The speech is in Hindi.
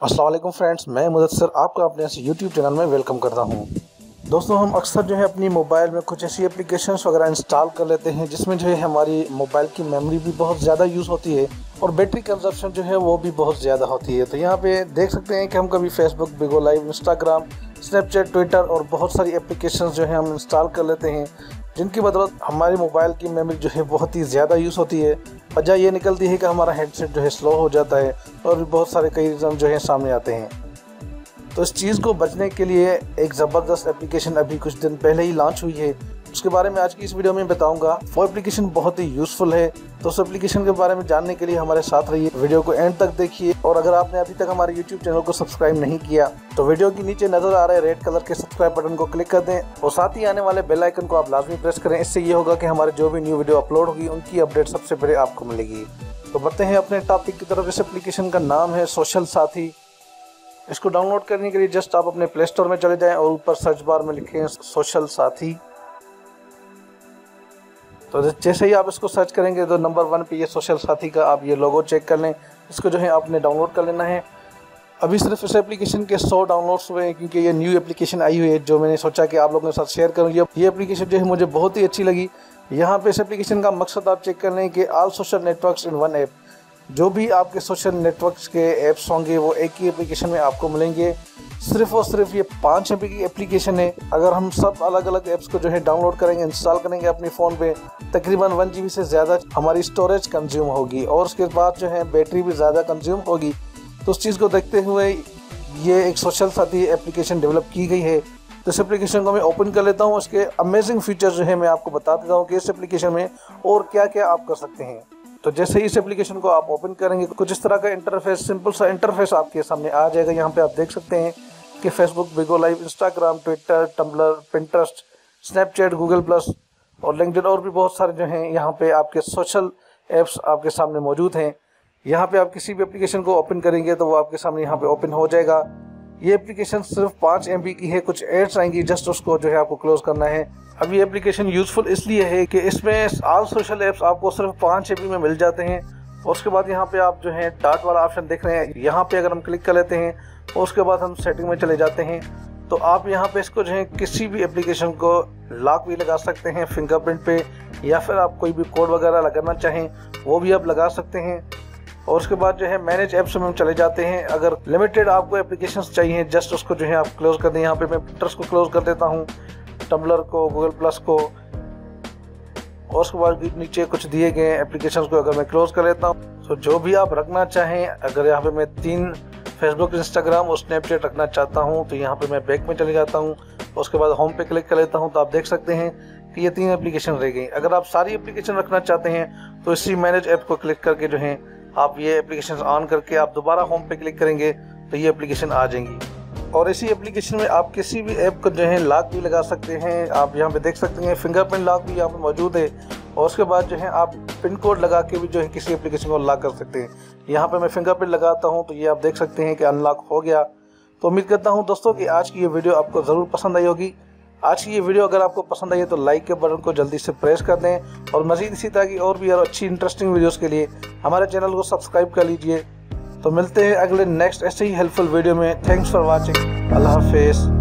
अस्सलाम वालेकुम फ्रेंड्स, मैं मुदस्सिर आपका अपने इस यूट्यूब चैनल में वेलकम करता हूं। दोस्तों, हम अक्सर जो है अपनी मोबाइल में कुछ ऐसी एप्लीकेशंस वगैरह इंस्टॉल कर लेते हैं जिसमें जो है हमारी मोबाइल की मेमोरी भी बहुत ज़्यादा यूज़ होती है और बैटरी कंजप्शन जो है वो भी बहुत ज़्यादा होती है। तो यहाँ पे देख सकते हैं कि हम कभी Facebook, Bigo live, Instagram, Snapchat, Twitter और बहुत सारी एप्लीकेशंस जो है हम इंस्टॉल कर लेते हैं जिनकी बदौलत हमारी मोबाइल की मेमोरी जो है बहुत ही ज़्यादा यूज़ होती है। वजह ये निकलती है कि हमारा हेडसेट जो है स्लो हो जाता है और भी बहुत सारे कई रीज़न जो है सामने आते हैं। तो इस चीज़ को बचने के लिए एक ज़बरदस्त एप्लीकेशन अभी कुछ दिन पहले ही लॉन्च हुई है, उसके बारे में आज की इस वीडियो में बताऊंगा। वो एप्लीकेशन बहुत ही यूज़फुल है, तो उस एप्लीकेशन के बारे में जानने के लिए हमारे साथ रहिए, वीडियो को एंड तक देखिए। और अगर आपने अभी तक हमारे यूट्यूब चैनल को सब्सक्राइब नहीं किया तो वीडियो के नीचे नज़र आ रहे रेड कलर के सब्सक्राइब बटन को क्लिक कर दें और साथ ही आने वाले बेल आइकन को आप लाजमी प्रेस करें। इससे ये होगा कि हमारे जो भी न्यू वीडियो अपलोड होगी उनकी अपडेट सबसे पहले आपको मिलेगी। तो बढ़ते हैं अपने टॉपिक की तरफ। इस एप्लीकेशन का नाम है सोशल साथी। इसको डाउनलोड करने के लिए जस्ट आप अपने प्ले स्टोर में चले जाएं और ऊपर सर्च बार में लिखें सोशल साथी। तो जैसे ही आप इसको सर्च करेंगे तो नंबर 1 पे ये सोशल साथी का आप ये लोगो चेक कर लें। इसको जो है आपने डाउनलोड कर लेना है। अभी सिर्फ इस एप्लीकेशन के 100 डाउनलोड्स हुए हैं क्योंकि ये न्यू एप्लीकेशन आई हुई है जो मैंने सोचा कि आप लोगों के साथ शेयर करूँ। ये एप्लीकेशन जो है मुझे बहुत ही अच्छी लगी। यहाँ पे इस एप्लीकेशन का मकसद आप चेक कर लें कि all social networks in one app. जो भी आपके सोशल नेटवर्क्स के ऐप्स होंगे वो एक ही एप्लीकेशन में आपको मिलेंगे। सिर्फ और सिर्फ ये 5 एमबी की एप्लीकेशन है। अगर हम सब अलग अलग ऐप्स को जो है डाउनलोड करेंगे, इंस्टॉल करेंगे अपने फ़ोन पे, तकरीबन 1 GB से ज़्यादा हमारी स्टोरेज कंज्यूम होगी और उसके बाद जो है बैटरी भी ज़्यादा कंज्यूम होगी। तो उस चीज़ को देखते हुए ये एक सोशल साथी एप्लीकेशन डेवलप की गई है। तो इस एप्लीकेशन को मैं ओपन कर लेता हूँ। उसके अमेजिंग फीचर्स जो है मैं आपको बता देता हूँ कि इस एप्लीकेशन में और क्या क्या आप कर सकते हैं। तो जैसे ही इस एप्लीकेशन को आप ओपन करेंगे कुछ इस तरह का इंटरफेस, सिंपल सा इंटरफेस आपके सामने आ जाएगा। यहाँ पे आप देख सकते हैं कि Facebook, Bigo live, Instagram, Twitter, Tumblr, Pinterest, Snapchat, Google plus और लिंक्डइन और भी बहुत सारे जो हैं यहाँ पे आपके सोशल ऐप्स आपके सामने मौजूद हैं। यहाँ पे आप किसी भी एप्लीकेशन को ओपन करेंगे तो वो आपके सामने यहाँ पे ओपन हो जाएगा। ये एप्लीकेशन सिर्फ 5 MB की है। कुछ एड्स आएंगी, जस्ट उसको जो है आपको क्लोज करना है। अब ये एप्लीकेशन यूज़फुल इसलिए है कि इसमें ऑल सोशल ऐप्स आपको सिर्फ 5 MB में मिल जाते हैं। और उसके बाद यहाँ पे आप जो है डॉट वाला ऑप्शन देख रहे हैं, यहाँ पे अगर हम क्लिक कर लेते हैं और उसके बाद हम सेटिंग में चले जाते हैं तो आप यहाँ पे इसको जो है किसी भी एप्लीकेशन को लॉक भी लगा सकते हैं फिंगरप्रिंट पे, या फिर आप कोई भी कोड वगैरह लगाना चाहें वो भी आप लगा सकते हैं। और उसके बाद जो है मैनेज ऐप्स में हम चले जाते हैं। अगर लिमिटेड आपको एप्लीकेशंस चाहिए जस्ट उसको जो है आप क्लोज कर दें। यहाँ पे मैं पिंटरेस्ट को क्लोज कर देता हूँ, टम्बलर को, गूगल प्लस को, और उसके बाद नीचे कुछ दिए गए एप्लीकेशंस को अगर मैं क्लोज कर लेता हूँ तो जो भी आप रखना चाहें, अगर यहाँ पे मैं 3 फेसबुक, इंस्टाग्राम और स्नैपचैट रखना चाहता हूँ तो यहाँ पे मैं बैक में चले जाता हूँ। उसके बाद होम पे क्लिक कर लेता हूँ तो आप देख सकते हैं कि ये 3 एप्लीकेशन रह गई। अगर आप सारी एप्लीकेशन रखना चाहते हैं तो इसी मैनेज ऐप को क्लिक करके जो है आप ये एप्लीकेशन ऑन करके आप दोबारा होम पे क्लिक करेंगे तो ये एप्लीकेशन आ जाएंगी। और इसी एप्लीकेशन में आप किसी भी ऐप को जो है लॉक भी लगा सकते हैं। आप यहाँ पे देख सकते हैं फिंगरप्रिंट लॉक भी यहाँ पे मौजूद है। और उसके बाद जो है आप पिन कोड लगा के भी जो है किसी एप्लीकेशन को लॉक कर सकते हैं। यहाँ पे मैं फिंगरप्रिंट लगाता हूँ तो ये आप देख सकते हैं कि अनलॉक हो गया। तो उम्मीद करता हूँ दोस्तों कि आज की ये वीडियो आपको ज़रूर पसंद आई होगी। आज की ये वीडियो अगर आपको पसंद आई है तो लाइक के बटन को जल्दी से प्रेस कर दें और मज़ीद इसी तरह की और भी अच्छी इंटरेस्टिंग वीडियोस के लिए हमारे चैनल को सब्सक्राइब कर लीजिए। तो मिलते हैं अगले नेक्स्ट ऐसे ही हेल्पफुल वीडियो में। Thanks for watching. अल्लाह हाफिज़।